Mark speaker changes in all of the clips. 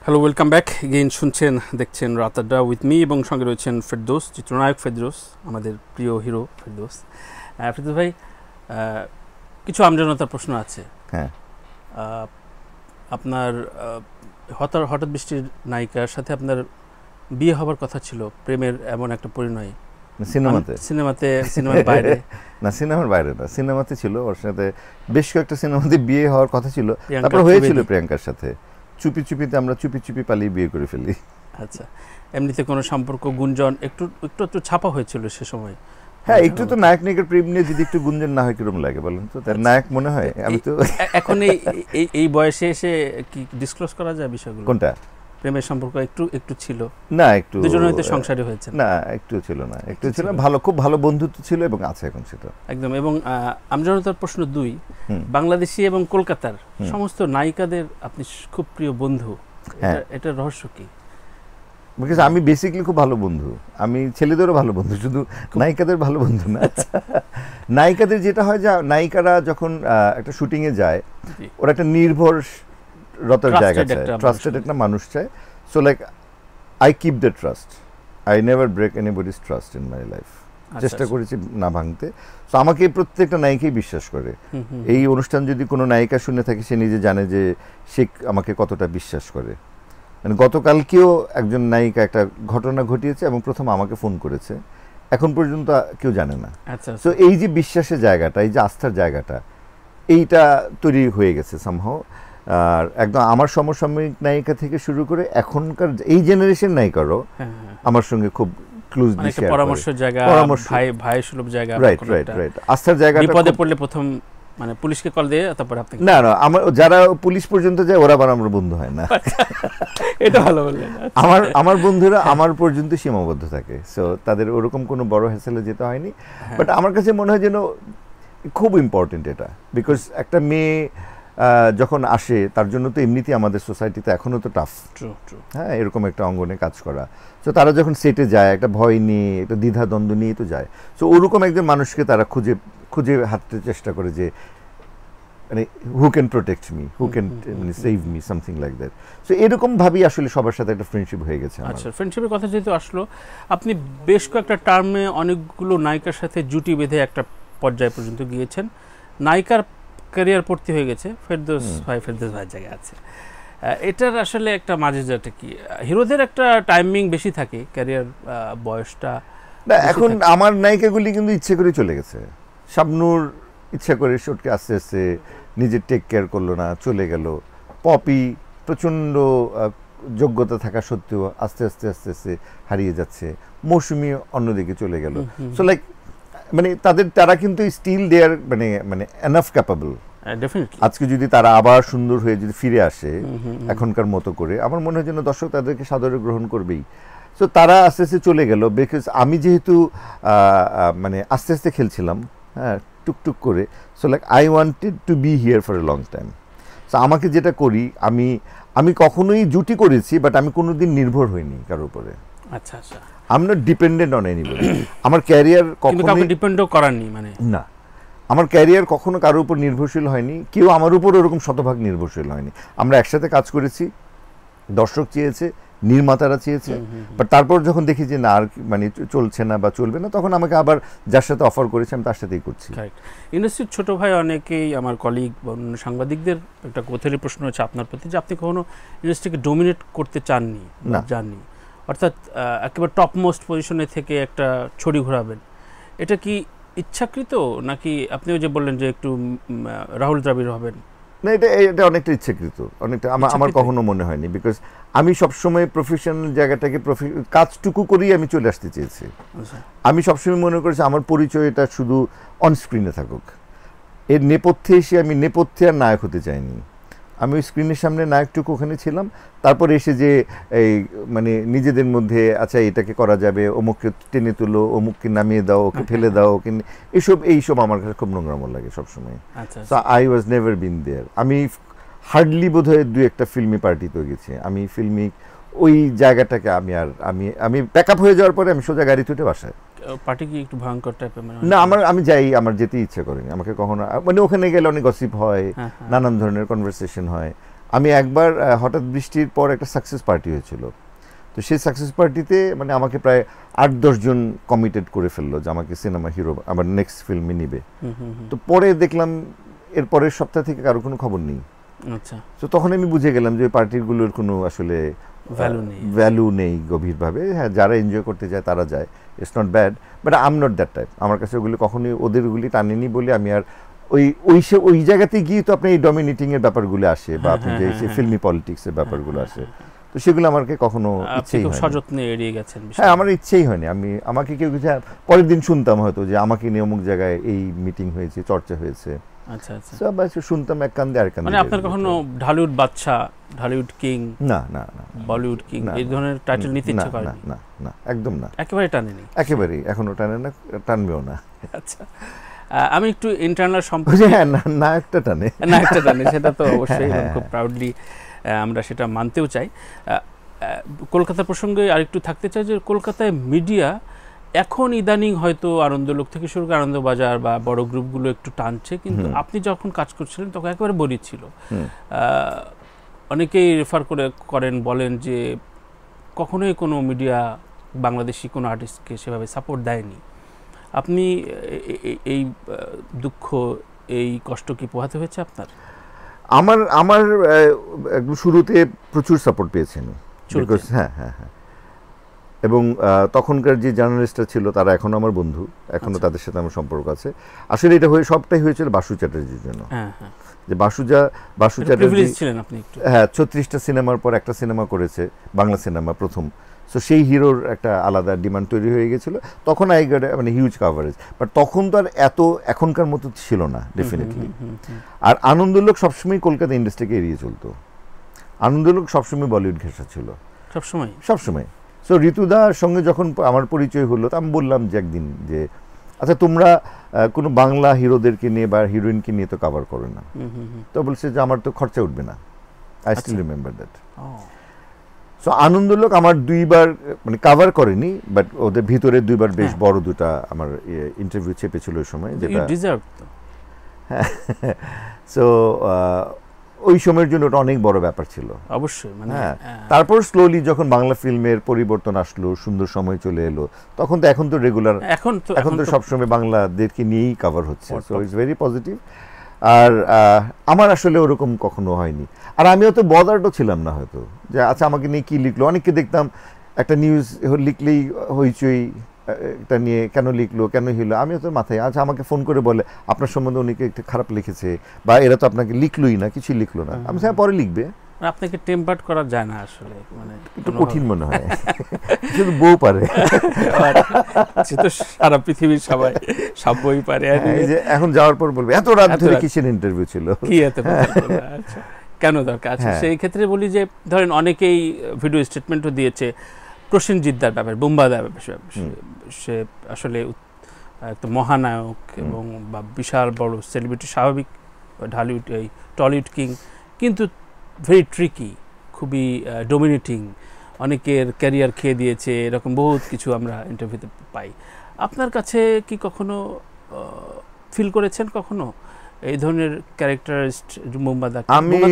Speaker 1: Hello, welcome back again. শুনছেন দেখছেন রাতাড্ডা with me এবং সঙ্গে রয়েছেন ফেরদৌস, চিত্রনায়ক ফেরদৌস, আমাদের প্রিয় হিরো ফেরদৌস। ফেরদৌস ভাই, কিছু আমজনতার প্রশ্ন আছে।
Speaker 2: হ্যাঁ,
Speaker 1: আপনার হঠাৎ বৃষ্টির নায়িকার সাথে আপনার বিয়ে হবার কথা ছিল, প্রেমের এমন একটা পরিণয় সিনেমার বাইরে
Speaker 2: না, সিনেমার বাইরে না, সিনেমাতে ছিল। ওর সাথে বেশ কয়েকটা সিনেমাতে বিয়ে হওয়ার কথা ছিল, তারপর হয়েছিল প্রিয়াঙ্কার সাথে। চুপি চুপিতে আমরা চুপি চুপি পালিয়ে বিয়ে করে ফেলি।
Speaker 1: আচ্ছা, এমনিতে কোনো সম্পর্ক গুঞ্জন একটু ছাপা হয়েছিল সে সময়?
Speaker 2: হ্যাঁ, একটু তো নায়ক নায়িকার প্রেম নিয়ে যদি একটু গুঞ্জন না হয় কিরকম লাগে বলেন তো? তার নায়ক মনে হয়। আমি তো
Speaker 1: এখন এই বয়সে এসে কি ডিসক্লোজ করা যায় বিষয়গুলো?
Speaker 2: কোনটা?
Speaker 1: প্রেমের সম্পর্ক একটু ছিল
Speaker 2: না, একটু
Speaker 1: দুজনে হয়তো সংসারী হয়েছে
Speaker 2: না, একটু ছিল না, একটু ছিল ভালো, খুব ভালো বন্ধুত্ব ছিল এবং আছে এখন সেটা
Speaker 1: একদম। এবং আমজনতার প্রশ্ন 2, বাংলাদেশি এবং কলকাতার সমস্ত নায়িকাদের আপনি খুব প্রিয় বন্ধু, এটা রহস্য কি?
Speaker 2: বিকজ আমি বেসিক্যালি খুব ভালো বন্ধু, আমি ছেলেদেরও ভালো বন্ধু, শুধু নায়িকাদের ভালো বন্ধু না। নায়িকাদের যেটা হয় যে নায়িকারা যখন একটা শুটিংয়ে যায়, ওরা একটা নির্ভরতার জায়গা চায়, ট্রাস্টেড একটা মানুষ চায়। So like I keep the trust, I never break anybody's trust in my life. চেষ্টা করেছি না ভাঙতে। তো আমাকে প্রত্যেকটা নায়িকাই বিশ্বাস করে। এই অনুষ্ঠান যদি কোনো নায়িকা শুনে থাকে, সে নিজে জানে যে সে আমাকে কতটা বিশ্বাস করে। মানে গতকালকেও একজন নায়িকা একটা ঘটনা ঘটিয়েছে এবং প্রথম আমাকে ফোন করেছে, এখন পর্যন্ত কেউ জানে না। তো এই যে বিশ্বাসের জায়গাটা, এই যে আস্থার জায়গাটা, এইটা তৈরি হয়ে গেছে সামহাও। আর একদম আমার সমসাময়িক নায়িকা থেকে শুরু করে এখনকার এই জেনারেশন নায়িকারও আমার সঙ্গে খুব ক্লোজলি শেয়ার করে,
Speaker 1: পরামর্শের জায়গা, ভাই সুলভ জায়গা,
Speaker 2: রাইট আস্থার জায়গা।
Speaker 1: বিপদে পড়লে প্রথম মানে পুলিশকে কল দিয়ে তারপর আপনি
Speaker 2: না, আমার যারা পুলিশ পর্যন্ত যায় ওরা আবার আমার বন্ধু হয় না।
Speaker 1: এটা ভালো বললেন।
Speaker 2: আমার বন্ধুরা আমার পর্যন্ত সীমাবদ্ধ থাকে, সো তাদের ওরকম কোনো বড় হ্যাসেলে যেতে হয়নি। বাট আমার কাছে মনে হয় যেন খুব ইম্পর্টেন্ট এটা, বিকজ একটা মেয়ে যখন আসে তার জন্য তো এমনিতেই আমাদের সোসাইটিতে এখনও তো টাফ। হ্যাঁ, এরকম একটা অঙ্গনে কাজ করা। তো তারা যখন সেটে যায় একটা ভয় নিয়ে, একটা দ্বিধা দ্বন্দ্ব নিয়ে তো যায়। সো ওরকম একজন মানুষকে তারা খুঁজে হাঁটতে চেষ্টা করে যে মানে who can protect me, who can save me, something like that. So এরকম ভাবেই আসলে সবার সাথে একটা ফ্রেন্ডশিপ হয়ে গেছে।
Speaker 1: আচ্ছা, ফ্রেন্ডশিপের কথা যেহেতু আসলো, আপনি বেশ কয়েকটা টার্মে অনেকগুলো নায়িকার সাথে জুটি বেঁধে একটা পর্যায় পর্যন্ত গিয়েছেন। নায়িকার ক্যারিয়ার ভর্তি হয়ে গেছে, ফেরদৌস ভাই জায়গায় আছে। এটার আসলে একটা মাঝেজাটা কি? হিরোদের একটা টাইমিং বেশি থাকে, ক্যারিয়ার বয়সটা
Speaker 2: না। এখন আমার নায়িকাগুলি কিন্তু ইচ্ছে করে চলে গেছে। শাবনূর ইচ্ছা করে শটকে আস্তে আস্তে নিজের টেক কেয়ার করলো না, চলে গেল। পপি প্রচণ্ড যোগ্যতা থাকা সত্ত্বেও আস্তে আস্তে আস্তে আস্তে হারিয়ে যাচ্ছে। মৌসুমি অন্যদিকে চলে গেল। সো লাইক মানে তারা কিন্তু স্টিল দে আর মানে এনাফ ক্যাপাবল। আজকে যদি তারা আবার সুন্দর হয়ে যদি ফিরে আসে এখনকার মতো করে, আমার মনে হয় যেন দর্শক তাদেরকে সাদরে গ্রহণ করবেই। সো তারা আস্তে আস্তে চলে গেল, বিকজ আমি যেহেতু মানে আস্তে আস্তে খেলছিলাম, হ্যাঁ, টুকটুক করে। So like I wanted to be here for a long time. So আমাকে যেটা করি, আমি কখনোই জুটি করেছি, বাট আমি কোনোদিন নির্ভর হইনি কারোর উপরে।
Speaker 1: আচ্ছা আচ্ছা,
Speaker 2: I am not dependent on anybody. আমার ক্যারিয়ার কখনো
Speaker 1: ডিপেন্ডও করারনি, মানে না,
Speaker 2: আমার ক্যারিয়ার কখনো কারোর উপর নির্ভরশীল হয়নি, কেউ আমার উপর ওরকম শতভাগ নির্ভরশীল হয়নি। আমরা একসাথে কাজ করেছি, দর্শক চেয়েছে, নির্মাতারা চেয়েছে, বাট তারপর যখন দেখি যে না আর মানে চলছে না বা চলবে না, তখন আমাকে আবার যার সাথে অফার করেছে আমি তার সাথেই করছি।
Speaker 1: ইন্ডাস্ট্রির ছোট ভাই অনেকেই, আমার কলিগ বা সাংবাদিকদের একটা কৌতূহলী প্রশ্ন হচ্ছে আপনার প্রতি, যে আপনি কখনো ইন্ডাস্ট্রিকে ডোমিনেট করতে চাননি না, জাননি, অর্থাৎ একেবারে টপ মোস্ট পজিশনে থেকে একটা ছড়ি ঘোরাবেন। এটা কি ইচ্ছাকৃত, নাকি আপনিও যে বললেন যে একটু রাহুল দ্রাবিড় হবেন?
Speaker 2: না, এটা অনেকটা ইচ্ছাকৃত, অনেকটা আমার কখনো মনে হয়নি। বিকজ আমি সবসময় প্রফেশনাল জায়গাটাকে কাজটুকু করেই আমি চলে আসতে চেয়েছি। আমি সবসময় মনে করেছি আমার পরিচয়টা শুধু অনস্ক্রিনে থাকুক, এর নেপথ্যে এসে আমি নেপথ্যে আর নায়ক হতে চাইনি। আমি ওই স্ক্রিনের সামনে নায়কটুকু ওখানে ছিলাম, তারপরে এসে যে এই মানে নিজেদের মধ্যে আচ্ছা এটাকে করা যাবে, অমুককে টেনে তুলো, অমুককে নামিয়ে দাও, ওকে ফেলে দাও, ওকে এইসব আমার কাছে খুব নোংরাম লাগে সবসময়। So I was never been there. আমি হার্ডলি বোধহয় 2-1টা ফিল্মি পার্টিতেও গেছি। আমি ফিল্মি ওই জায়গাটাকে আমি প্যাক আপ হয়ে যাওয়ার পরে আমি সোজা গাড়ি তুটে বাসায়।
Speaker 1: পার্টি কি একটু ভয়ঙ্কর টাইপের?
Speaker 2: না, আমি যাই, আমার যেতে ইচ্ছে করেনি। আমাকে কখনো মানে ওখানে গেলে অনেক গসিপ হয়, নানান ধরনের কনভারসেশন হয়। আমি একবার হঠাৎ বৃষ্টির পর একটা সাকসেস পার্টি হয়েছিল, তো সেই সাকসেস পার্টিতে মানে আমাকে প্রায় 8-10 জন কমিটেড করে ফেললো যে আমাকে সিনেমা হিরো আবার নেক্সট ফিল্মে নিবে। তো পরে দেখলাম এর পরের সপ্তাহ থেকে কারো কোনো খবর নেই।
Speaker 1: আচ্ছা,
Speaker 2: তো তখন আমি বুঝে গেলাম যে পার্টিগুলোর কোনো আসলে ভ্যালু নেই গভীরভাবে। হ্যাঁ, যারা এনজয় করতে যায় তারা যায়, it's not bad, but I am not that type. আমার কাছে ওগুলি কখনোই ওদেরগুলি টানেনি বলে আমি আর ওই জায়গাতে গিয়ে তো আপনি এই ডমিনেটিং এর ব্যাপারগুলো আসে, বা আপনি যে ফিল্মি পলিটিক্সের ব্যাপারগুলো আসে, তো সেগুলো আমাকে কখনো ইচ্ছেই হয়নি।
Speaker 1: সযত্নে এড়িয়ে গেছেন।
Speaker 2: হ্যাঁ, আমার ইচ্ছেই হয়নি। আমাকে কেউ কিছু পরের দিন শুনতাম হয়তো যে আমাকে নিয়ে অমুক জায়গায় এই মিটিং হয়েছে, চর্চা হয়েছে,
Speaker 1: আচ্ছা আচ্ছা,
Speaker 2: সব শুনতাম এক কান্দে আর কান্দে।
Speaker 1: মানে আপনার কখনো ঢালিউড বাদশা, ঢালিউড কিং,
Speaker 2: না না না,
Speaker 1: বলিউড কিং এই ধরনের টাইটেল নিতে ইচ্ছে করে?
Speaker 2: না না না, একদম না,
Speaker 1: একেবারে টানেনি?
Speaker 2: একেবারেই এখনো টানে না, টানবেও না।
Speaker 1: আচ্ছা, আমি একটু ইন্টারনাল সম্পর্কে,
Speaker 2: হ্যাঁ, না একটা টানে,
Speaker 1: না একটা টানে, সেটা তো অবশ্যই খুব প্রাউডলি আমরা সেটা মানতেও চাই। কলকাতা প্রসঙ্গে আরেকটু থাকতে চাই যে কলকাতায় মিডিয়া এখন ইদানিং হয়তো আনন্দলোক থেকে শুরু করে আনন্দবাজার বা বড় গ্রুপগুলো একটু টানছে, কিন্তু আপনি যখন কাজ করছিলেন তখন একেবারে বড়ি ছিল। অনেকেই রেফার করেন, বলেন যে কখনোই কোনো মিডিয়া বাংলাদেশি কোনো আর্টিস্টকে সেভাবে সাপোর্ট দেয়নি। আপনি এই দুঃখ, এই কষ্ট কি পোহাতে হয়েছে আপনার?
Speaker 2: আমার একদম শুরুতে প্রচুর সাপোর্ট পেয়েছেন। হ্যাঁ হ্যাঁ হ্যাঁ, এবং তখনকার যে জার্নালিস্টরা ছিল তারা এখনো আমার বন্ধু, এখনো তাদের সাথে আমার সম্পর্ক আছে। আসলে এটা সবটাই হয়েছিল বাসু চ্যাটার্জির জন্য। যে বাসু চ্যাটার্জি ছিলেন আপনি, হ্যাঁ, 36টা সিনেমার পর একটা সিনেমা করেছে, বাংলা সিনেমা প্রথম। সো সেই হিরোর একটা আলাদা ডিমান্ড তৈরি হয়ে গেছিল তখন। আই গট মানে হিউজ কাভারেজ, বাট তখন তো আর এত এখনকার মতো ছিল না ডেফিনেটলি। আর আনন্দলোক সবসময় কলকাতা ইন্ডাস্ট্রিকে এড়িয়ে চলতো। আনন্দলোক সবসময় বলিউড ঘেঁষা ছিল, সবসময়। সো ঋতুদার সঙ্গে যখন আমার পরিচয় হলো, তো আমি বললাম যে একদিন যে আচ্ছা, তোমরা কোনো বাংলা হিরোদেরকে নিয়ে বা হিরোইনকে নিয়ে তো কাভার করো না। তো বলছে যে আমার তো খরচা উঠবে না। I still remember that. So Anandalok আমার 2বার মানে কাভার করেনি, বাট ওদের ভিতরে 2বার বেশ বড় দুটা আমার ইন্টারভিউ চেপেছিল ওই সময়, যেটা হ্যাঁ। সো ওই সময়ের জন্য ওটা অনেক বড় ব্যাপার ছিল
Speaker 1: অবশ্যই। মানে
Speaker 2: তারপর স্লোলি যখন বাংলা ফিল্মের পরিবর্তন আসলো, সুন্দর সময় চলে এলো, তখন তো রেগুলার, এখন তো সবসময় বাংলাদেরকে নিয়েই কাভার হচ্ছে। So it's very positive. আর আমার আসলে ওরকম কখনো হয়নি। আর আমিও তো বদারও ছিলাম না হয়তো, যে আচ্ছা আমাকে নিয়ে কি লিখলো। অনেককে দেখতাম একটা নিউজ লিখলেই হইচই, এটা নিয়ে কেন লিখলো, কেন হইলো। আমিও তো মাথায়, আচ্ছা আমাকে ফোন করে বলে আপনার সম্বন্ধে অনেকে একটু খারাপ লিখেছে, বা এরা তো আপনাকে লিখলোই না, কিছুই লিখলো না। আমি স্যার পরে লিখবে।
Speaker 1: আপনাকে টেম্পার্ড করা যায় না আসলে, মানে
Speaker 2: একটু কঠিন মনে হয়। শুধু বউ পারে,
Speaker 1: তো সারা পৃথিবীর সব বই পারে।
Speaker 2: এখন যাওয়ার পর বলবে এত রাত ধরে কিসের ইন্টারভিউ ছিল, কি এত
Speaker 1: কেন দরকার আছে। সেই ক্ষেত্রে বলি যে ধরেন অনেকেই ভিডিও স্টেটমেন্টও দিয়েছে প্রসেনজিৎদার ব্যাপারে, বুম্বাদার ব্যাপারে। সে আসলে একটা মহানায়ক এবং বা বিশাল বড় সেলিব্রিটি, স্বাভাবিক ঢালিউড এই টলিউড কিং, কিন্তু ভেরি ট্রিকি, খুবই ডোমিনেটিং, অনেকের ক্যারিয়ার খেয়ে দিয়েছে, এরকম বহুত কিছু আমরা ইন্টারভিউতে পাই। আপনার কাছে কি কখনো ফিল করেছেন কখনো এই ধরনের ক্যারেক্টারিস্ট বুম্বাদাকে?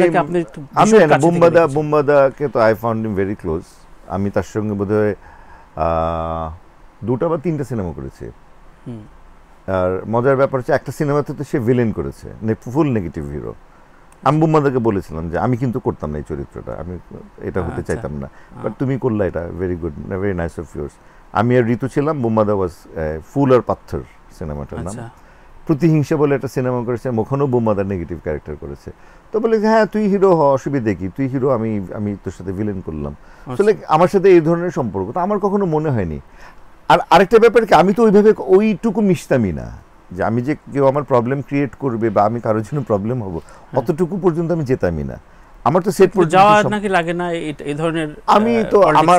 Speaker 2: বুম্বাদাকে তো I found him very close. আমি তার সঙ্গে বোধহয় 2টা বা 3টা সিনেমা করেছি। আর মজার ব্যাপার হচ্ছে একটা সিনেমাতে তো সে ভিলেন করেছে, ফুল নেগেটিভ হিরো। আমি বুম্বাদাকে বলেছিলাম যে আমি কিন্তু করতাম না এই চরিত্রটা, আমি এটা হতে চাইতাম না, বাট তুমি করলা, এটা very good, very nice of yours. আমি আর ঋতু ছিলাম, বুম্বাদা ওয়াজ ফুল আর পাথর সিনেমাটার নাম। প্রতিহিংসা বলে একটা সিনেমা করেছে, ওখানেও বুম্বাদা নেগেটিভ ক্যারেক্টার করেছে। তো বলে হ্যাঁ তুই হিরো হ, অসুবিধে কি, তুই হিরো, আমি তোর সাথে ভিলেন করলাম। আসলে আমার সাথে এই ধরনের সম্পর্ক তো আমার কখনো মনে হয়নি। আর আরেকটা ব্যাপার কি, আমি তো ওইভাবে ওইটুকু মিশতামই না যে আমি যে কেউ আমার প্রবলেম ক্রিয়েট করবে বা আমি কারোর জন্য প্রবলেম হব, অতটুকু পর্যন্ত আমি যেতামই না। আমার তো সেট পর্যন্ত
Speaker 1: যাওয়া নাকি লাগে না এই ধরনের।
Speaker 2: আমি তো আমার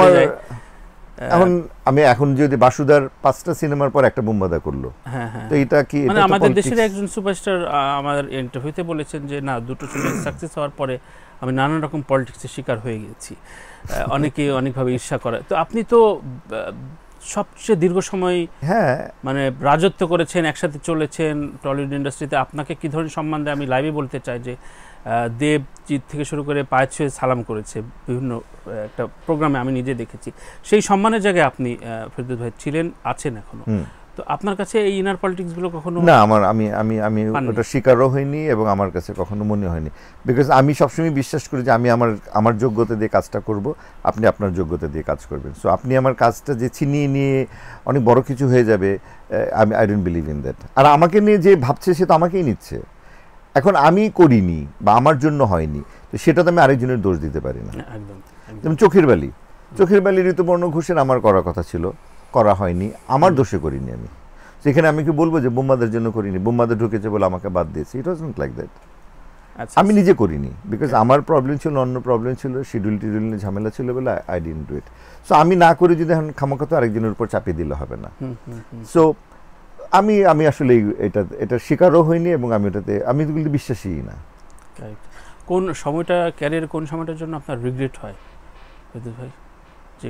Speaker 2: এখন যদি বাসুদার 5টা সিনেমার পর একটা বুম্বাদা করলো, তো এটা কি
Speaker 1: মানে আমাদের দেশের একজন সুপারস্টার আমার ইন্টারভিউতে বলেছেন যে না, দুটো সিনেমা সাকসেস হওয়ার পরে আমি নানান রকম পলিটিক্সের শিকার হয়ে গেছি, অনেকে অনেকভাবে ঈর্ষা করে। তো আপনি তো সবচেয়ে দীর্ঘ সময় মানে রাজত্ব করেছেন, একসাথে চলেছেন টলিউড ইন্ডাস্ট্রিতে। আপনাকে কি ধরনের সম্মান দেয় আমি লাইভে বলতে চাই যে দেবজিৎ থেকে শুরু করে পায়ে ছুঁয়ে সালাম করেছে বিভিন্ন একটা প্রোগ্রামে, আমি নিজে দেখেছি। সেই সম্মানের জায়গায় আপনি ফেরদৌস ভাই ছিলেন, আছেন এখনো। তো আপনার কাছে এই ইনার পলিটিক্সগুলো কখনো?
Speaker 2: না, আমি ওটা স্বীকারও হয়নি এবং আমার কাছে কখনো মনে হয়নি, বিকজ আমি সবসময় বিশ্বাস করি যে আমি আমার যোগ্যতা দিয়ে কাজটা করব, আপনি আপনার যোগ্যতা দিয়ে কাজ করবেন। সো আপনি আমার কাজটা যে ছিনিয়ে নিয়ে অনেক বড় কিছু হয়ে যাবে, I don't believe in that. আর আমাকে নিয়ে যে ভাবছে সে তো আমাকেই নিচ্ছে। এখন আমি করিনি বা আমার জন্য হয়নি, তো সেটা তো আমি আরেকজনের দোষ দিতে পারি না। যেমন চোখের বালি ঋতুপর্ণ ঘোষের আমার করার কথা ছিল, করা হয়নি, আমার দোষে করিনি আমি। সেখানে আমি কি বলবো যে বোম্বাদের জন্য করিনি, বোম্বাদের ঢুকেছে বলে আমাকে বাদ দিয়েছে? It was not like that. আমি নিজে করিনি, বিকজ আমার প্রবলেম ছিল, অন্য প্রবলেম ছিল, শিডিউল নিয়ে ঝামেলা ছিল বলে I didn't do it. So আমি না করে যদি এখন খামাখা তো আরেকজনের উপর চাপিয়ে দিলে হবে না। সো আমি আসলে এটা শিকারও হয়নি এবং আমি এগুলো বিশ্বাসী না।
Speaker 1: কোন সময়টা, ক্যারিয়ারের কোন সময়টার জন্য আপনার রিগ্রেট হয় ফেরদৌস ভাই? যে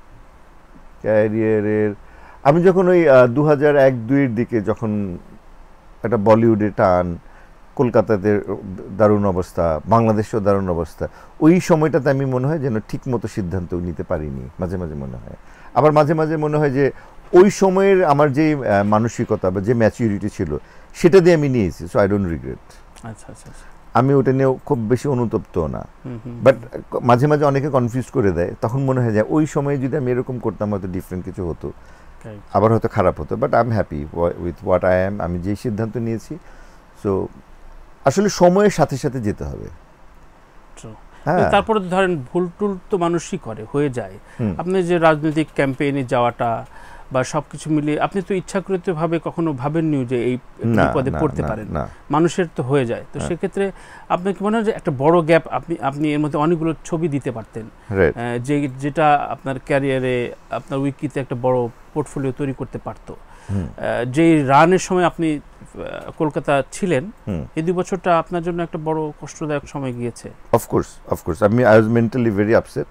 Speaker 2: ক্যারিয়ারের আমি যখন ওই 2001-2-এর দিকে যখন একটা বলিউডে টান, কলকাতাতে দারুণ অবস্থা, বাংলাদেশেও দারুণ অবস্থা, ওই সময়টাতে আমি মনে হয় যেন ঠিক মতো সিদ্ধান্ত নিতে পারিনি, মাঝে মাঝে মনে হয়। আবার মাঝে মাঝে মনে হয় যে ওই সময়ের আমার যে মানসিকতা বা যে ম্যাচুরিটি ছিল সেটা দিয়ে আমি নিয়েছি। So I don't regret.
Speaker 1: আচ্ছা আচ্ছা,
Speaker 2: আমি ওটা নিয়ে খুব বেশি অনুতপ্ত না, বাট মাঝে মাঝে অনেকে কনফিউজ করে দেয়, তখন মনে হয় যে ওই সময়ে যদি আমি এরকম করতাম হয়তো ডিফারেন্ট কিছু হতো, আবার হয়তো খারাপ হতো। But I am happy with what I am, আমি যেই সিদ্ধান্ত নিয়েছি। সো আসলে সময়ের সাথে সাথে যেতে হবে।
Speaker 1: তারপরে ধরেন ভুল টুল তো মানুষই করে, হয়ে যায়। আপনি যে রাজনৈতিক ক্যাম্পেইনে যাওয়াটা বা সবকিছু মিলিয়ে আপনি তো ইচ্ছাকৃতভাবে কখনো ভাবেননি যে এই বিপদে পড়তে পারেন, মানুষের তো হয়ে যায়। তো সেক্ষেত্রে আপনার কি মনে হয় যে একটা বড় গ্যাপ আপনি এর মধ্যে অনেকগুলো ছবি দিতে পারতেন, যেটা আপনার ক্যারিয়ারে, আপনার উইকিতে একটা বড় পোর্টফোলিও তৈরি করতে পারতো? যে রানের সময় আপনি কলকাতা ছিলেন, এই 2 বছরটা আপনার জন্য একটা বড় কষ্টদায়ক সময় গিয়েছে।
Speaker 2: Of course I was mentally very upset,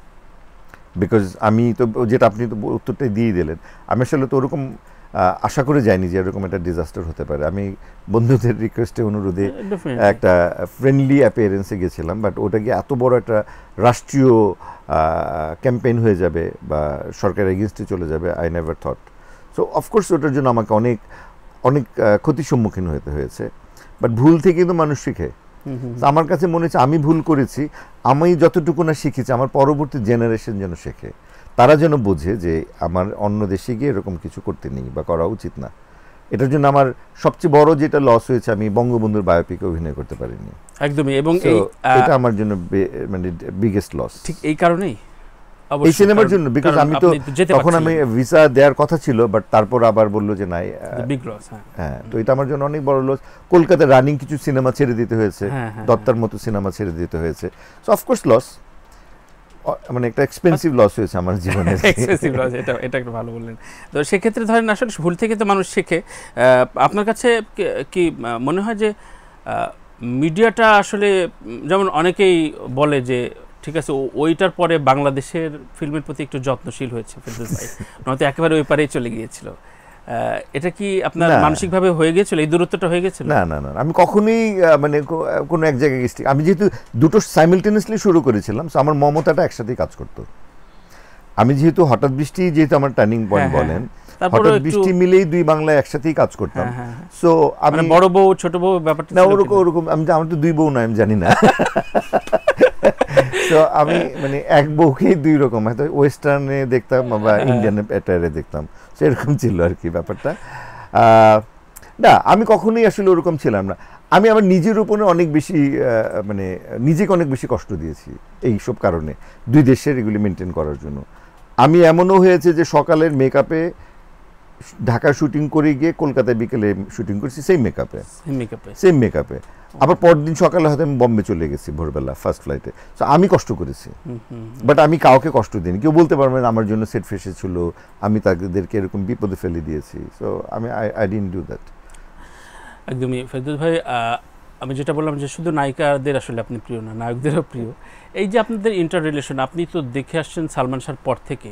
Speaker 2: because আমি তো যেটা আপনি তো উত্তরটাই দিয়ে দিলেন, আমি আসলে তো ওরকম আশা করে যাইনি যে এরকম একটা ডিজাস্টার হতে পারে। আমি বন্ধুদের রিকোয়েস্টে, অনুরোধে একটা ফ্রেন্ডলি অ্যাপিয়ারেন্সে গেছিলাম, বাট ওটা গিয়ে এত বড় একটা রাষ্ট্রীয় ক্যাম্পেইন হয়ে যাবে বা সরকারের এগেনস্টে চলে যাবে, I never thought. So of course ওটার জন্য আমাকে অনেক অনেক ক্ষতির সম্মুখীন হতে হয়েছে, বাট ভুল থেকে কিন্তু মানুষ শিখে। আমার কাছে মনে হচ্ছে আমি ভুল করেছি, আমি যতটুকু না শিখেছি আমার পরবর্তী জেনারেশন যেন শেখে, তারা যেন বোঝে যে আমার অন্য দেশে গিয়ে এরকম কিছু করতে নেই বা করা উচিত না। এটার জন্য আমার সবচেয়ে বড় যেটা লস হয়েছে, আমি বঙ্গবন্ধুর বায়োপিকে অভিনয় করতে পারিনি একদমই, এবং এটা আমার জন্য মানে বিগেস্ট লস। ঠিক এই কারণেই এই সিনেমার জন্য, বিকজ আমি তো তখন আমি ভিসা দেওয়ার কথা ছিল, বাট তারপর আবার বললো যে নাই, বিগ লস। হ্যাঁ, তো এটা আমার জন্য অনেক বড় লস। কলকাতায় রানিং কিছু সিনেমা ছেড়ে দিতে হয়েছে, দত্তার মতো সিনেমা ছেড়ে দিতে হয়েছে। সো অফকোর্স লস, মানে একটা এক্সপেন্সিভ লস হয়েছে আমার জীবনে। এক্সপেন্সিভ লস, এটা একটা ভালো বললেন। তো সেক্ষেত্রে ধরেন আসলে ভুল থেকে তো মানুষ শেখে। আপনার কাছে কি মনে হয় যে মিডিয়াটা আসলে, যেমন অনেকেই বলে যে ঠিক আছে ওইটার পরে বাংলাদেশের ফিল্মের প্রতি একটু যত্নশীল হয়েছে ফেরদৌস ভাই, নয়তো একেবারে ওই পারেই চলে গিয়েছিল, এটা কি আপনার মানসিকভাবে হয়ে গিয়েছিল, এই দূরত্বটা হয়ে গেছিল? না না না, আমি কখনোই মানে কোনো এক জায়গায় গেছি, আমি যেহেতু দুটো সাইমালটেনিয়াসলি শুরু করেছিলাম, সো আমার মমতাটা একসাথেই কাজ করতো। আমি যেহেতু হঠাৎ বৃষ্টি, যেহেতু আমার টার্নিং পয়েন্ট বলেন, হঠাৎ বৃষ্টি মিলেই দুই বাংলায় একসাথেই কাজ করতাম। সো আমি বড় বউ ছোট বউ ব্যাপারটা না ওরকম, আমি আমার তো দুই বউ নয়, আমি জানি না। তো আমি মানে এক বউকেই দুই রকম, হয়তো ওয়েস্টার্নে দেখতাম বা ইন্ডিয়ান অ্যাটায়ারে দেখতাম, সেরকম ছিল আর কি ব্যাপারটা। না, আমি কখনোই আসলে ওরকম ছিলাম না। আমি আমার নিজের উপরে অনেক বেশি মানে নিজেকে অনেক বেশি কষ্ট দিয়েছি এই সব কারণে, দুই দেশের এগুলি মেনটেন করার জন্য। আমি এমনও হয়েছে যে সকালের মেকআপে ঢাকা শুটিং করে গিয়ে কলকাতায় বিকেলে শুটিং করছি, সেম মেকআপে, আবার পরদিন সকালে হয়তো আমি বম্বে চলে গেছি ভোরবেলা ফার্স্ট ফ্লাইটে। সো আমি কষ্ট করেছি, বাট আমি কাউকে কষ্ট দিইনি। কেউ বলতে পারবে না আমার জন্য সেট ফেসে ছিল, আমি তাদেরকে এরকম বিপদে ফেলে দিয়েছি। So I didn't do that. একদমই ফেরদৌস ভাই, আমি যেটা বললাম যে শুধু নায়িকাদের আসলে আপনি প্রিয় না, নায়কদেরও প্রিয়। এই যে আপনাদের ইন্টার রিলেশন, আপনি তো দেখে আসছেন সালমান শাহর পর থেকে,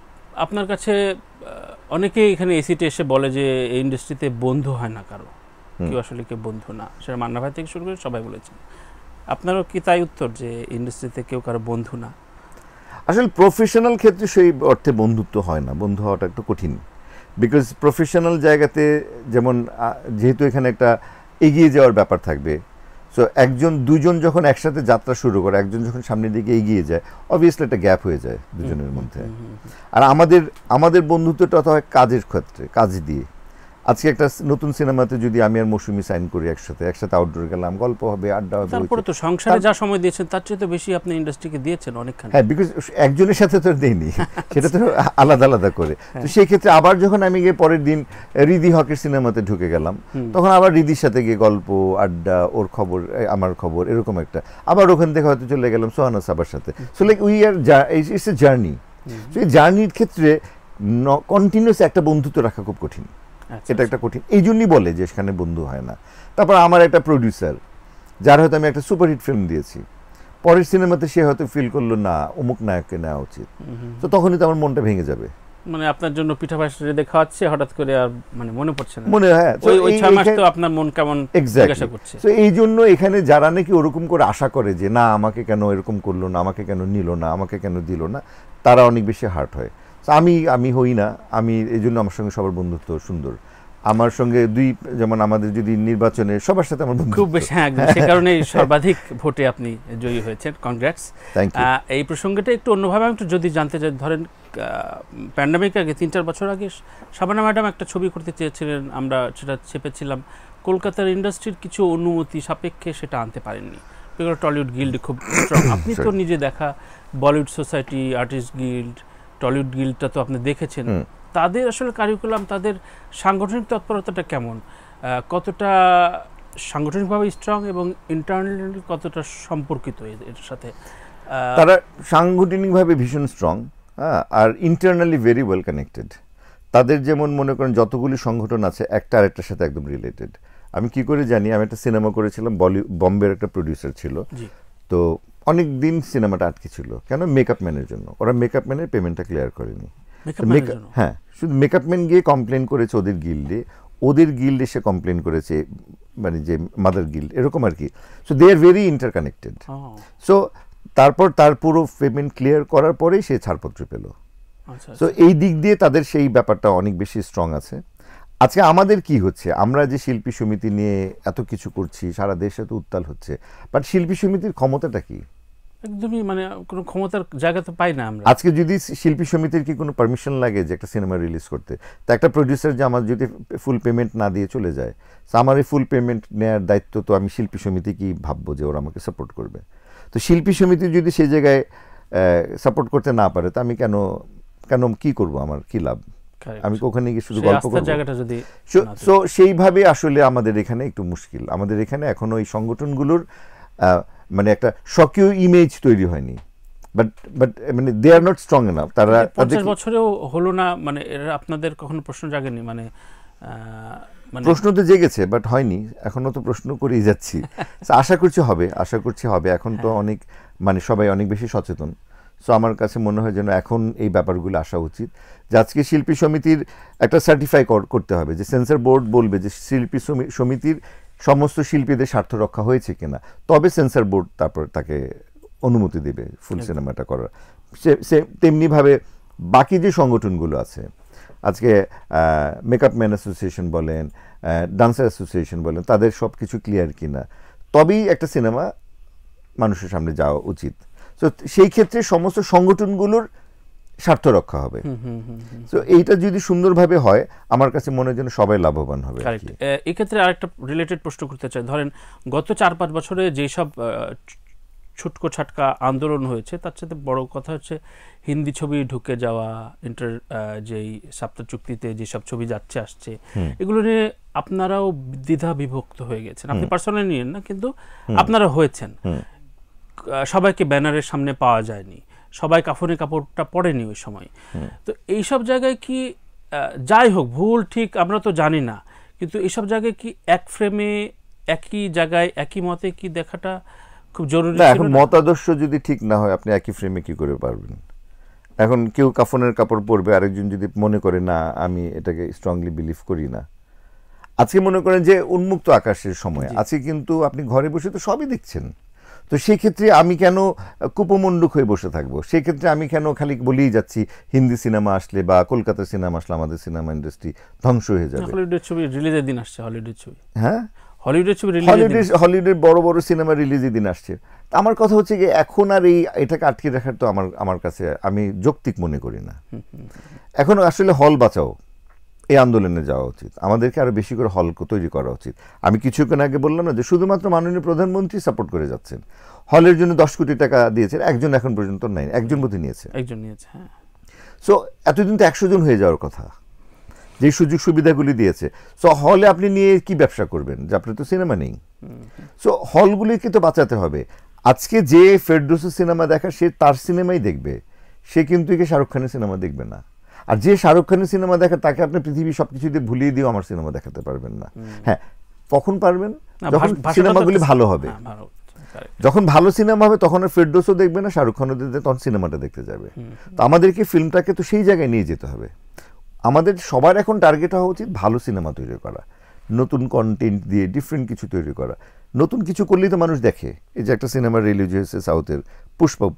Speaker 2: আপনার কাছে অনেকেই এখানে এসিতে এসে বলে যে এই ইন্ডাস্ট্রিতে বন্ধু হয় না কারো,
Speaker 1: কেউ আসলে কেউ বন্ধু না, সেটা মান্না ভাই থেকে শুরু করে সবাই বলেছেন। আপনারও কি তাই উত্তর, যে ইন্ডাস্ট্রিতে কেউ কারো বন্ধু না?
Speaker 2: আসলে প্রফেশনাল ক্ষেত্রে সেই অর্থে বন্ধুত্ব হয় না, বন্ধু হওয়াটা একটু কঠিন। বিকজ প্রফেশনাল জায়গাতে যেমন যেহেতু এখানে একটা এগিয়ে যাওয়ার ব্যাপার থাকবে, সো একজন দুজন যখন একসাথে যাত্রা শুরু করে, একজন যখন সামনের দিকে এগিয়ে যায়, অবভিয়াসলি একটা গ্যাপ হয়ে যায় দুজনের মধ্যে। আর আমাদের বন্ধুত্বটা তো হয় কাজের ক্ষেত্রে, কাজ দিয়ে। আজকে একটা নতুন সিনেমাতে যদি আমি আর মৌসুমী সাইন করি একসাথে আউটডোর গেলাম, গল্প হবে, আড্ডা হবে।
Speaker 1: তারপরে তো সংসারে যা সময় দিয়েছেন তার চেয়ে তো বেশি আপনি ইন্ডাস্ট্রিকে দিয়েছেন অনেকখানি।
Speaker 2: হ্যাঁ, বিকজ একজনের সাথে তো দেইনি, সেটা তো আলাদা আলাদা করে। তো সেই ক্ষেত্রে আবার যখন আমি গিয়ে পরের দিন রিদি হকের সিনেমাতে ঢুকে গেলাম, তখন আবার রিদির সাথে গিয়ে গল্প, আড্ডা, ওর খবর, আমার খবর, এরকম একটা। আবার ওখান থেকে হয়তো চলে গেলাম সোহানা সাবার সাথে। So like we are it's a journey. So এই জার্নির ক্ষেত্রে কন্টিনিউয়াস একটা বন্ধুত্ব রাখা খুব কঠিন, এটা একটা কঠিন। এই জন্যই বলে যে সেখানে বন্ধু হয় না। তারপর আমার একটা প্রডিউসার, যার হয়তো আমি একটা সুপারহিট ফিল্ম দিয়েছি, পরের সিনেমাতে সে হয়তো ফিল করলো না অমুক নায়ককে নেওয়া উচিত, তো তখনই তো আমার মনটা ভেঙে যাবে।
Speaker 1: মানে আপনার জন্য পিঠা পায়েস রেডি খাওয়াচ্ছে, হঠাৎ করে আর মানে মনে পড়ছে না,
Speaker 2: মনে হয়
Speaker 1: ওই 6 মাস তো আপনার মন কেমন জিজ্ঞাসা করছে।
Speaker 2: তো এই জন্য এখানে যারা নাকি ওরকম করে আশা করে যে না আমাকে কেন এরকম করলো না, আমাকে কেন নিল না, আমাকে কেন দিল না, তারা অনেক বেশি হার্ট হয়। আমি হই না, আমি এই জন্য আমার সঙ্গে সবার বন্ধুত্ব সুন্দর। আমার সঙ্গে যেমন আমাদের যদি নির্বাচনে সবার সাথে আমার
Speaker 1: খুব বেশি, হ্যাঁ একদম, সে কারণেই সর্বাধিক ভোটে আপনি জয়ী হয়েছেন, কনগ্রাটস। এই প্রসঙ্গটা একটু অন্যভাবে আমি একটু যদি জানতে চাই, ধরেন প্যান্ডামিক আগে 3-4 বছর আগে শাবানা ম্যাডাম একটা ছবি করতে চেয়েছিলেন, আমরা সেটা চেপেছিলাম, কলকাতার ইন্ডাস্ট্রির কিছু অনুমতি সাপেক্ষে সেটা আনতে পারেননি, টলিউড গিল্ড খুব স্ট্রং। আপনি তো নিজে দেখা Bollywood society, artist guild, Tollywood গিল্ডটা তো আপনি দেখেছেন, তাদের আসলে কারিকুলাম, তাদের সাংগঠনিক তৎপরতাটা কেমন, কতটা সাংগঠনিকভাবে স্ট্রং এবং ইন্টারনালি কতটা সম্পর্কিত এর সাথে?
Speaker 2: তারা সাংগঠনিকভাবে ভীষণ স্ট্রং, আর ইন্টারনালি ভেরি ওয়েল কানেক্টেড। তাদের যেমন মনে করেন যতগুলি সংগঠন আছে একটা আরেকটার সাথে একদম রিলেটেড। আমি কি করে জানি, আমি একটা সিনেমা করেছিলাম, বম্বের একটা প্রডিউসার ছিল, তো অনেক দিন সিনেমাটা আটকে ছিল, কেন? মেকআপ ম্যানের জন্য। ওরা মেকআপ ম্যানের পেমেন্টটা ক্লিয়ার করেনি। হ্যাঁ, শুধু মেকআপ ম্যান গিয়ে কমপ্লেন করেছে ওদের গিল্ডে সে কমপ্লেন করেছে, মানে যে মাদার গিল্ড, এরকম আর কি। So they are very interconnected. So তারপর তার পুরো পেমেন্ট ক্লিয়ার করার পরেই সে ছাড়পত্র পেল। সো এই দিক দিয়ে তাদের সেই ব্যাপারটা অনেক বেশি স্ট্রং আছে। আজকে আমাদের কি হচ্ছে, আমরা যে শিল্পী সমিতি নিয়ে এত কিছু করছি, সারা দেশে তো উত্তাল হচ্ছে, বাট শিল্পী সমিতির ক্ষমতাটা কি?
Speaker 1: একদমই মানে কোনো ক্ষমতার জায়গা তো পাই না আমরা।
Speaker 2: আজকে যদি শিল্পী সমিতির কি কোনো পারমিশন লাগে যে একটা সিনেমা রিলিজ করতে, তো একটা প্রডিউসার যে আমার যদি ফুল পেমেন্ট না দিয়ে চলে যায়, আমার এই ফুল পেমেন্ট নেওয়ার দায়িত্ব তো আমি শিল্পী সমিতি কি ভাববো যে ওরা আমাকে সাপোর্ট করবে? তো শিল্পী সমিতি যদি সেই জায়গায় সাপোর্ট করতে না পারে, তো আমি কেন কি করব, আমার কি লাভ? আমি ওখানে গিয়ে শুধু গল্প করব? সো সেইভাবে আসলে আমাদের এখানে একটু মুশকিল। আমাদের এখানে এখনো এই সংগঠনগুলোর মানে একটা স্বকীয় ইমেজ তৈরি হয়নি, বাট মানে they are not strong enough. তারা
Speaker 1: 50 বছরেও হলো না, মানে এরা আপনাদের কখনো প্রশ্ন জাগেনি? মানে
Speaker 2: প্রশ্ন তো জেগেছে, বাট হয়নি, এখনো তো প্রশ্ন করেই যাচ্ছি। আশা করছি হবে। এখন তো অনেক মানে সবাই অনেক বেশি সচেতন। সো আমার কাছে মনে হয় যেন এখন এই ব্যাপারগুলো আসা উচিত, যে আজকে শিল্পী সমিতির একটা সার্টিফাই করতে হবে, যে সেন্সর বোর্ড বলবে যে শিল্পী সমিতির সমস্ত শিল্পীদের স্বার্থ রক্ষা হয়েছে কিনা, তবে সেন্সর বোর্ড তারপর তাকে অনুমতি দেবে ফুল সিনেমাটা করার। সে তেমনিভাবে বাকি যে সংগঠনগুলো আছে, আজকে মেকআপ ম্যান অ্যাসোসিয়েশন বলেন, ডান্সার অ্যাসোসিয়েশন বলেন, তাদের সব কিছু ক্লিয়ার কিনা, তবেই একটা সিনেমা মানুষের সামনে যাওয়া উচিত। তো সেই ক্ষেত্রে সমস্ত সংগঠনগুলোর স্বার্থ রক্ষা হবে। তো এইটা যদি সুন্দরভাবে হয়, আমার কাছে মনে হয় যেন সবাই লাভবান হবে।
Speaker 1: এই ক্ষেত্রে আরেকটা রিলেটেড প্রশ্ন করতে চাই, ধরেন গত 4-5 বছরে যেসব ছুটকো ছাটকা আন্দোলন হয়েছে, তার সাথে বড় কথা হচ্ছে হিন্দি ছবি ঢুকে যাওয়া, যেই সাপ্তাহ চুক্তিতে যেসব ছবি যাচ্ছে আসছে, এগুলো নিয়ে আপনারাও দ্বিধা বিভক্ত হয়ে গেছেন। আপনি পার্সোনালি নিয়েন না, কিন্তু আপনারা হয়েছেন। সবাইকে ব্যানারের সামনে পাওয়া যায়নি, সবাই কাফনের কাপড়টা পরেনি ওই সময়। তো এইসব জায়গায় কি, যাই হোক ভুল ঠিক আমরা তো জানি না, কিন্তু এইসব জায়গায় কি এক ফ্রেমে একই জায়গায় একই মতে কি দেখাটা খুব জরুরি?
Speaker 2: এখন মতাদর্শ যদি ঠিক না হয়, আপনি একই ফ্রেমে কি করে পারবেন? এখন কেউ কাফনের কাপড় পরবে, আরেকজন যদি মনে করে না আমি এটাকে স্ট্রংলি বিলিভ করি না। আজকে মনে করেন যে উন্মুক্ত আকাশের সময় আজকে কিন্তু আপনি ঘরে বসে তো সবই দেখছেন, তো সেই ক্ষেত্রে আমি কেন কুপমণ্ডুক হয়ে বসে থাকবো? সেই ক্ষেত্রে আমি কেন খালি বলেই যাচ্ছি হিন্দি সিনেমা আসলে বা কলকাতার সিনেমা আসলে আমাদের সিনেমা ইন্ডাস্ট্রি ধ্বংস হয়ে যাবে?
Speaker 1: হলিউডের ছবি রিলিজের দিন আসছে, হলিউডের ছবি,
Speaker 2: হ্যাঁ
Speaker 1: হলিউডের ছবি
Speaker 2: হলিউডের বড় বড় সিনেমা রিলিজের দিন আসছে। আমার কথা হচ্ছে যে এখন আর এটাকে আটকে রাখার তো আমার কাছে আমি যৌক্তিক মনে করি না। এখন আসলে হল বাঁচাও এই আন্দোলনে যাওয়া উচিত, আমাদেরকে আরো বেশি করে হল তৈরি করা উচিত। আমি কিছুক্ষণ আগে বললাম না যে শুধুমাত্র মাননীয় প্রধানমন্ত্রী সাপোর্ট করে যাচ্ছেন, হলের জন্য 10 কোটি টাকা দিয়েছেন, একজন এখন পর্যন্ত নাই, একজন বোধহয় নিয়েছে,
Speaker 1: হ্যাঁ।
Speaker 2: সো এতদিন তো 100 জন হয়ে যাওয়ার কথা, যে সুযোগ সুবিধাগুলি দিয়েছে। সো হলে আপনি নিয়ে কি ব্যবসা করবেন, যে আপনার তো সিনেমা নেই। সো হলগুলিকে তো বাঁচাতে হবে। আজকে যে ফেরদৌসের সিনেমা দেখা সে তার সিনেমাই দেখবে, সে কিন্তু শাহরুখ খানের সিনেমা দেখবে না। আর যে শাহরুখ খানের সিনেমা দেখা তাকে আপনি পৃথিবী সবকিছু দিয়ে ভুলিয়ে দিয়েও আমার সিনেমা দেখাতে পারবেন না। হ্যাঁ, কখন পারবেন? যখন সিনেমাগুলি ভালো হবে। যখন ভালো সিনেমা হবে তখন আর ফেরদৌসও দেখবে না, শাহরুখ খানও দেখবে, তখন সিনেমাটা দেখতে যাবে। তো আমাদেরকে ফিল্মটাকে তো সেই জায়গায় নিয়ে যেতে হবে। আমাদের সবার এখন টার্গেট হওয়া উচিত ভালো সিনেমা তৈরি করা, নতুন কন্টেন্ট দিয়ে ডিফারেন্ট কিছু তৈরি করা। নতুন কিছু করলেই তো মানুষ দেখে। এই যে একটা সিনেমা রিলিজ হয়েছে সাউথের পুষ্পা,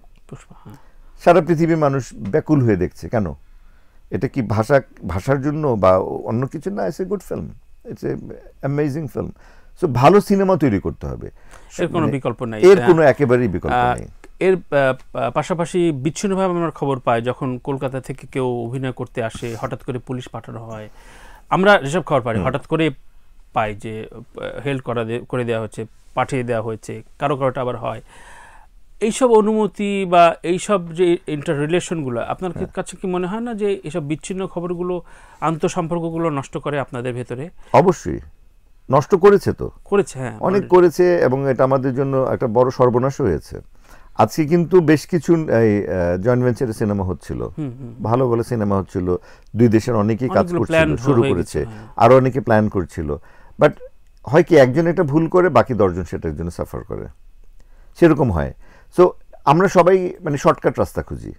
Speaker 2: সারা পৃথিবীর মানুষ ব্যাকুল হয়ে দেখছে। কেন? এটা কি ভাষার জন্য বা অন্য কিছু না? It's a good film, it's a amazing film. So ভালো সিনেমা তৈরি করতে হবে,
Speaker 1: এর কোনো বিকল্প নাই,
Speaker 2: এর কোনো একেবারেই বিকল্প নেই।
Speaker 1: এর পাশাপাশি বিচ্ছিন্নভাবে আমরা খবর পাই যখন কলকাতা থেকে কেউ অভিনয় করতে আসে হঠাৎ করে পুলিশ পাঠানো হয়। আমরা যেসব খবর পাই হঠাৎ করে পাই যে হেল্প করে দেওয়া হচ্ছে, পাঠিয়ে দেওয়া হয়েছে, কারোটা আবার হয়। এইসব অনুমতি বা এইসব যে ইন্টার রিলেশনগুলো আপনার কাছে কি মনে হয় না যে এইসব বিচ্ছিন্ন খবরগুলো আন্তঃসম্পর্কগুলো নষ্ট করে আপনাদের ভেতরে?
Speaker 2: অবশ্যই নষ্ট করেছে, তো করেছে,
Speaker 1: হ্যাঁ
Speaker 2: অনেক করেছে, এবং এটা আমাদের জন্য একটা বড় সর্বনাশ হয়েছে। আজকে কিন্তু বেশ কিছু এই জয়েন্ট ভেঞ্চারের সিনেমা হচ্ছিল, ভালো ভালো সিনেমা হচ্ছিল, দুই দেশের অনেকেই কাজ করছিল, শুরু করেছে, আরো অনেকে প্ল্যান করছিল। বাট হয় কি, একজন একটা ভুল করে বাকি 10 জন সেটার জন্য সাফার করে, সেরকম হয়। সো আমরা সবাই মানে শর্টকাট রাস্তা খুঁজি।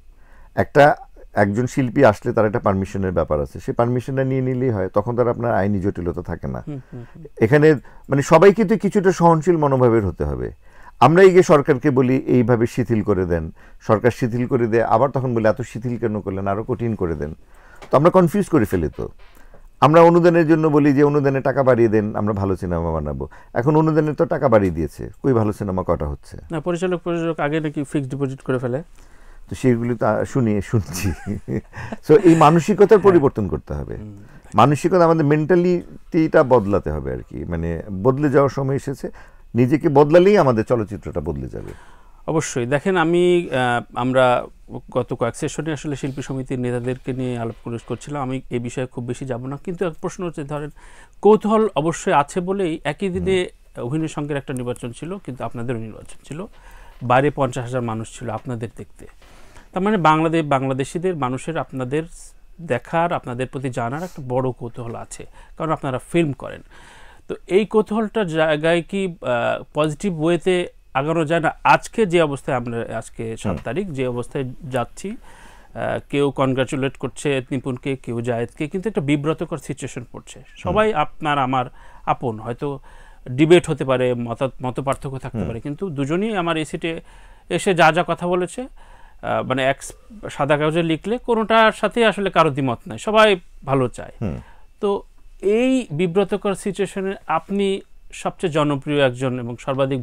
Speaker 2: একজন শিল্পী আসলে তার একটা পারমিশনের ব্যাপার আছে, সেই পারমিশনটা নিয়ে নিলেই হয়, তখন তার আপনার আইনি জটিলতা থাকে না। এখানে মানে সবাইকে তো কিছুটা সহনশীল মনোভাবের হতে হবে। আমরা এই যে সরকারকে বলি এইভাবে শিথিল করে দেন, সরকার শিথিল করে দেয়, আবার তখন বলি এত শিথিল কেন করলেন, আরো কঠিন করে দেন। তো আমরা কনফিউজ করে ফেলি। তো আমরা অনুদানের জন্য বলি যে অনুদানে টাকা বাড়িয়ে দেন, আমরা ভালো সিনেমা বানাবো। এখন অনুদানের তো টাকা বাড়িয়ে দিয়েছে, কই ভালো সিনেমা কটা হচ্ছে?
Speaker 1: না, পরিচালক আগে নাকি ফিক্সড ডিপোজিট করে ফেলে,
Speaker 2: তো সেগুলি তো শুনছি। সো এই মানসিকতার পরিবর্তন করতে হবে, মানসিকতা আমাদের মেন্টালিটিটা বদলাতে হবে আর কি। মানে বদলে যাওয়ার সময় এসেছে, নিজেকে বদলালেই আমাদের চলচ্চিত্রটা বদলে যাবে।
Speaker 1: অবশ্যই। দেখেন, আমরা গত কয়েক সেশনে আসলে শিল্পী সমিতির নেতাদেরকে নিয়ে আলাপ করছিলাম। আমি এই বিষয়ে খুব বেশি যাব না, কিন্তু এক প্রশ্ন হচ্ছে, ধরেন কৌতূহল অবশ্যই আছে বলেই একই দিনে অভিনয় সংঘের একটা নির্বাচন ছিল, কিন্তু আপনাদেরও নির্বাচন ছিল, বাইরে 50,000 মানুষ ছিল আপনাদের দেখতে। তার মানে বাংলাদেশিদের মানুষের আপনাদের দেখার, আপনাদের প্রতি জানার একটা বড় কৌতূহল আছে, কারণ আপনারা ফিল্ম করেন। তো এই কৌতূহলটার জায়গায় কি পজিটিভ ওয়েতে আগানো যায় না? আজকে যে অবস্থায় আমরা, আজকে 7 তারিখ, যে অবস্থায় যাচ্ছি, কেউ কনগ্রাচুলেট করছে নিপুণকে, কেউ জায়েদকে, কিন্তু একটা বিব্রতকর সিচুয়েশন পড়ছে। সবাই আপনার আমার আপন, হয়তো ডিবেট হতে পারে, মত পার্থক্য থাকতে পারে, কিন্তু দুজনেই আমার এই সিটে এসে যা যা কথা বলেছে, মানে এক সাদা কাগজে লিখলে কোনোটার সাথে আসলে কারো দ্বিমত নাই, সবাই ভালো চায়। তো এই বিব্রতকর সিচুয়েশনে আপনি সবচেয়ে জনপ্রিয় একজন এবং সর্বাধিক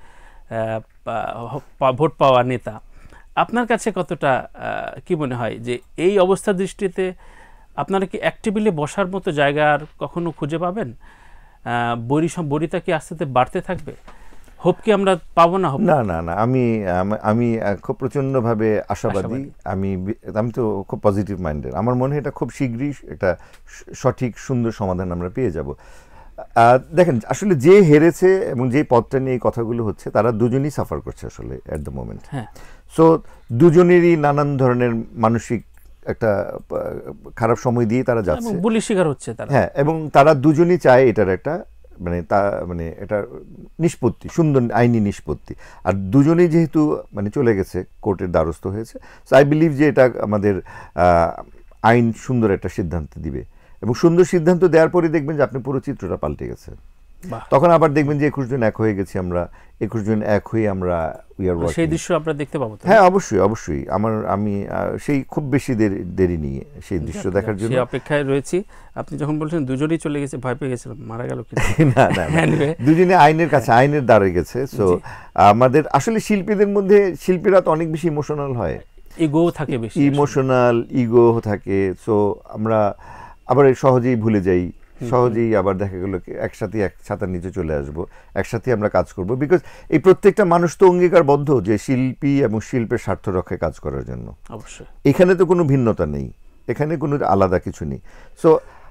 Speaker 1: ভোট পাওয়া নেতা, আপনার কাছে কতটা কি মনে হয় যে এই অবস্থা দৃষ্টিতে আপনারা কি অ্যাক্টিভলি বসার মতো জায়গা আর কখনো খুঁজে পাবেন? বরিতা কি আস্তে আস্তে বাড়তে থাকবে? হোপ কি আমরা পাবো না?
Speaker 2: না না না, আমি খুব প্রচণ্ডভাবে আশাবাদী। আমি তো খুব পজিটিভ মাইন্ডেড। আমার মনে হয় এটা খুব শীঘ্রই একটা সঠিক সুন্দর সমাধান আমরা পেয়ে যাব। দেখেন, আসলে যে হেরেছে এবং যে পদটা নিয়ে এই কথাগুলো হচ্ছে, তারা দুজনেই সাফার করছে আসলে অ্যাট দ্য মোমেন্ট। সো দুজনেরই নানান ধরনের মানসিক একটা খারাপ সময় দিয়ে তারা যাচ্ছে,
Speaker 1: বুলি শিকার হচ্ছে তারা।
Speaker 2: হ্যাঁ, এবং তারা দুজনেই চায় এটার একটা মানে এটা নিষ্পত্তি, সুন্দর আইনি নিষ্পত্তি। আর দুজনেই যেহেতু মানে চলে গেছে, কোর্টের দ্বারস্থ হয়েছে, সো আই বিলিভ যে এটা আমাদের আইন সুন্দর একটা সিদ্ধান্ত দিবে। এবং সুন্দর সিদ্ধান্ত দেওয়ার পরে দেখবেন যে আপনি পুরো চিত্রটা পাল্টে গেছে। তখন আবার দেখবেন যে 21 জন এক হয়ে গেছি আমরা, 21 জন এক হয়ে আমরা
Speaker 1: সেই দৃশ্য আমরা দেখতে পাবো।
Speaker 2: হ্যাঁ, অবশ্যই অবশ্যই। আমি সেই খুব বেশি দেরি নিয়ে সেই দৃশ্য দেখার জন্য
Speaker 1: অপেক্ষায় রয়েছি। আপনি যখন বলছেন দুজনেই চলে গেছে, ভয় পেয়ে গেছিলাম মারা গেল কি
Speaker 2: না না, দুজনে আইনের কাছে, আইনের দ্বারে গেছে। সো আমাদের আসলে শিল্পীদের মধ্যে, শিল্পীরা তো অনেক বেশি ইমোশনাল হয়,
Speaker 1: ইগো থাকে বেশি,
Speaker 2: ইমোশনাল ইগো থাকে। সো আমরা আবার সহজেই ভুলে যাই, সহজেই আবার দেখা গেল একসাথে এক ছাতার নিচে চলে আসবো, একসাথে আমরা কাজ করব। বিকজ এই প্রত্যেকটা মানুষ তো অঙ্গীকারবদ্ধ যে শিল্পী এবং শিল্পের স্বার্থ রক্ষায় কাজ করার জন্য।
Speaker 1: অবশ্যই
Speaker 2: এখানে তো কোনো ভিন্নতা নেই, এখানে কোনো আলাদা কিছু নেই। সো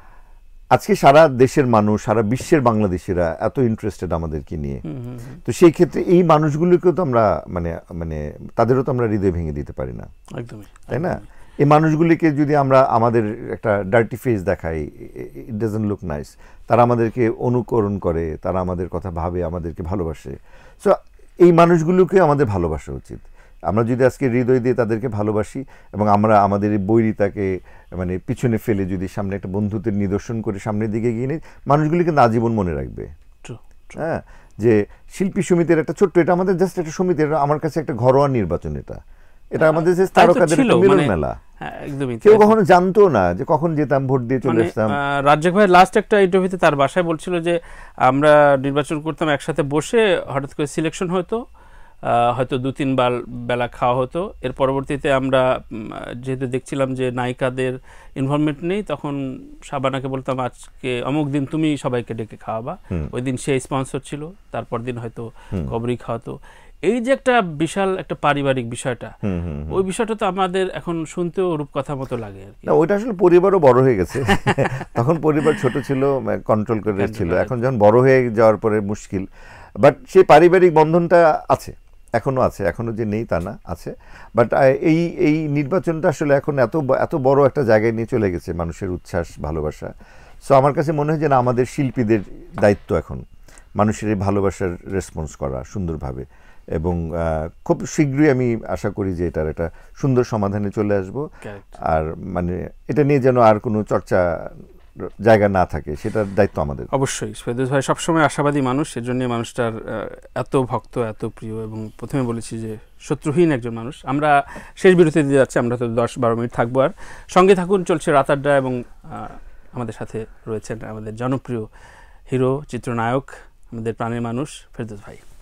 Speaker 2: আজকে সারা দেশের মানুষ, সারা বিশ্বের বাংলাদেশিরা এত ইন্টারেস্টেড আমাদেরকে নিয়ে। তো সেই ক্ষেত্রে এই মানুষগুলোকেও তো আমরা মানে তাদেরও তো আমরা হৃদয় ভেঙে দিতে পারি না,
Speaker 1: একদমই,
Speaker 2: তাই না? এই মানুষগুলিকে যদি আমরা আমাদের একটা ডার্টি ফেস দেখাই, ইট ডাজন্ট লুক নাইস। তারা আমাদেরকে অনুকরণ করে, তারা আমাদের কথা ভাবে, আমাদেরকে ভালোবাসে। সো এই মানুষগুলোকে আমাদের ভালোবাসা উচিত। আমরা যদি আজকে হৃদয় দিয়ে তাদেরকে ভালোবাসি এবং আমরা আমাদের এই বৈরিতাকে মানে পিছনে ফেলে যদি সামনে একটা বন্ধুত্বের নিদর্শন করে সামনের দিকে এগিয়ে নিই, মানুষগুলিকে আজীবন মনে রাখবে। হ্যাঁ, যে শিল্পী সমিতির একটা ছোট্ট, এটা আমাদের জাস্ট একটা সমিতি, এটা আমার কাছে একটা ঘরোয়া নির্বাচন। এটা আমাদের যে তারকাদের একটা মিলন মেলা। কেউ কখনো জানতো না যে কখন যেতাম, ভোট দিয়ে চলে আসতাম।
Speaker 1: রাজ্জাক ভাই লাস্ট একটা ইন্টারভিউতে তার বাসায় বলছিল যে আমরা নির্বাচন করতাম একসাথে বসে, হঠাৎ করে সিলেকশন হতো, হয়তো 2-3 বেলা খাওয়া হতো। এর পরবর্তীতে আমরা যেহেতু দেখছিলাম যে নায়িকাদের ইনভলভমেন্ট নেই, তখন শাবানাকে বলতাম আজকে অমুক দিন তুমি সবাইকে ডেকে খাওয়াবা, ওই দিন সে স্পন্সর ছিল, তারপর দিন হয়তো কবরি খাওয়াতো। এই যে একটা বিশাল একটা পারিবারিক বিষয়টা, ওই বিষয়টা তো আমাদের এখন শুনতেও রূপকথার মতো লাগে আর কি।
Speaker 2: ওইটা আসলে পরিবারও বড় হয়ে গেছে। তখন পরিবার ছোট ছিল, কন্ট্রোল করে ছিল। এখন যখন বড় হয়ে যাওয়ার পরে মুশকিল। বাট সেই পারিবারিক বন্ধনটা আছে, এখনো আছে, এখনো যে নেই তা না, আছে। বাট এই নির্বাচনটা আসলে এখন এত বড় একটা জায়গায় নিয়ে চলে গেছে, মানুষের উচ্ছ্বাস, ভালোবাসা। সো আমার কাছে মনে হয় যে না, আমাদের শিল্পীদের দায়িত্ব এখন মানুষের এই ভালোবাসার রেসপন্স করা সুন্দরভাবে। এবং খুব শীঘ্রই আমি আশা করি যে এটার একটা সুন্দর সমাধানে চলে আসব। আর মানে এটা নিয়ে যেন আর কোনো চর্চা জায়গা না থাকে, সেটার দায়িত্ব আমাদের।
Speaker 1: অবশ্যই ফেরদৌস ভাই সবসময় আশাবাদী মানুষ, সেজন্য মানুষটার এত ভক্ত, এত প্রিয়, এবং প্রথমে বলেছি যে শত্রুহীন একজন মানুষ। আমরা শেষ বিরতি দিয়ে যাচ্ছি, আমরা তো 10-12 মিনিট থাকবো। আর সঙ্গে থাকুন, চলছে রাতাড্ডা, এবং আমাদের সাথে রয়েছেন আমাদের জনপ্রিয় হিরো, চিত্রনায়ক, আমাদের প্রাণের মানুষ ফেরদৌস ভাই।